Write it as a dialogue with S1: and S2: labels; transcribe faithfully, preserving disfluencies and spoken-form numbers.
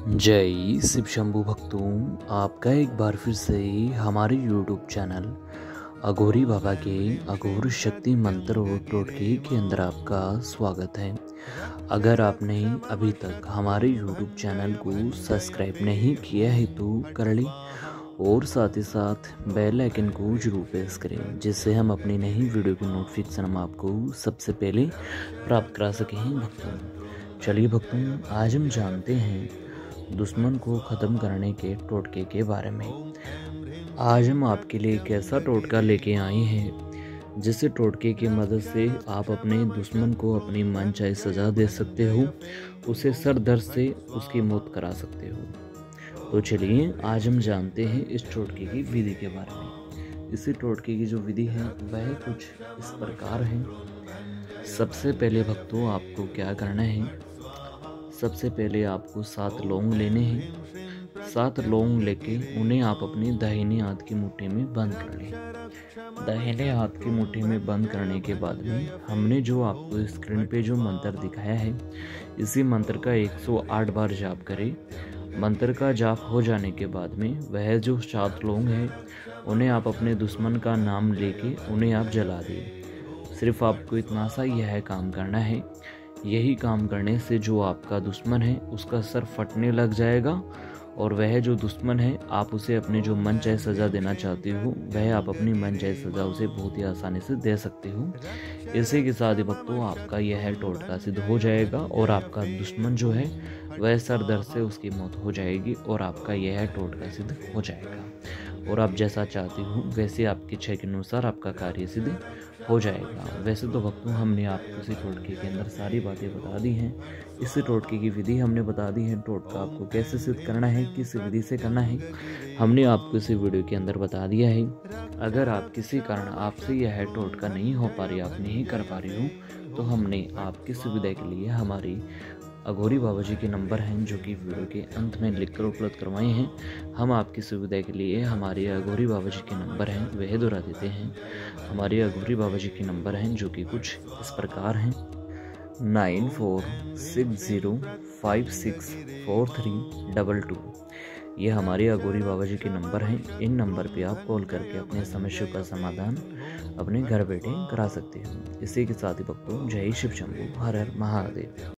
S1: जय शिव शंभु भक्तों, आपका एक बार फिर से हमारे यूट्यूब चैनल अघोरी बाबा के अघोर शक्ति मंत्र और टोटके के अंदर आपका स्वागत है। अगर आपने अभी तक हमारे यूट्यूब चैनल को सब्सक्राइब नहीं किया है तो कर लें और साथ ही साथ बेल आइकन को जरूर प्रेस करें, जिससे हम अपनी नई वीडियो की नोटिफिकेशन हम आपको सबसे पहले प्राप्त करा सकें। भक्तों चलिए भक्तों, आज हम जानते हैं दुश्मन को ख़त्म करने के टोटके के बारे में। आज हम आपके लिए एक ऐसा टोटका लेके आए हैं जिस टोटके की मदद से आप अपने दुश्मन को अपनी मनचाही सज़ा दे सकते हो, उसे सर दर्द से उसकी मौत करा सकते हो। तो चलिए आज हम जानते हैं इस टोटके की विधि के बारे में। इसी टोटके की जो विधि है वह कुछ इस प्रकार है। सबसे पहले भक्तों आपको क्या करना है, सबसे पहले आपको सात लौंग लेने हैं। सात लौंग लेके उन्हें आप अपनी दाहिने हाथ की मुट्ठी में बंद कर लें। दाहिने हाथ की मुट्ठी में बंद करने के बाद में हमने जो आपको स्क्रीन पे जो मंत्र दिखाया है, इसी मंत्र का एक सौ आठ बार जाप करें। मंत्र का जाप हो जाने के बाद में वह जो सात लौंग है उन्हें आप अपने दुश्मन का नाम लेके उन्हें आप जला दें। सिर्फ आपको इतना सा यह काम करना है। यही काम करने से जो आपका दुश्मन है उसका सर फटने लग जाएगा और वह जो दुश्मन है आप उसे अपने जो मन चाहे सज़ा देना चाहते हो वह आप अपनी मन चाहे सज़ा उसे बहुत ही आसानी से दे सकते हो। इसी के साथ ही भक्तों आपका यह टोटका सिद्ध हो जाएगा और आपका दुश्मन जो है वह सर दर्द से उसकी मौत हो जाएगी और आपका यह टोटका सिद्ध हो जाएगा। और आप जैसा चाहते हो वैसे आपकी इच्छा के अनुसार आपका कार्य सिद्ध हो जाएगा। वैसे तो भक्तों हमने आपको इसी टोटके के अंदर सारी बातें बता दी हैं। इस टोटके की विधि हमने बता दी है। टोटका आपको कैसे सिद्ध करना है, किस विधि से करना है, हमने आपको इसी वीडियो के अंदर बता दिया है। अगर आप किसी कारण आपसे यह टोटका नहीं हो पा रही, आप नहीं कर पा रही हो, तो हमने आपकी सुविधा के लिए हमारी अघोरी बाबा जी के नंबर हैं जो कि वीडियो के अंत में लिखकर उपलब्ध करवाए हैं। हम आपकी सुविधा के लिए हमारे अघोरी बाबा जी के नंबर हैं वह दोहरा देते हैं। हमारे अघोरी बाबा जी के नंबर हैं जो कि कुछ इस प्रकार हैं। Nine four six zero five six four three double two ये हमारे अघोरी बाबा जी के नंबर हैं। इन नंबर पे आप कॉल करके अपने समस्या का समाधान अपने घर बैठे करा सकते हो। इसी के साथ ही भक्तों जय शिव शंभु, हर हर महादेव।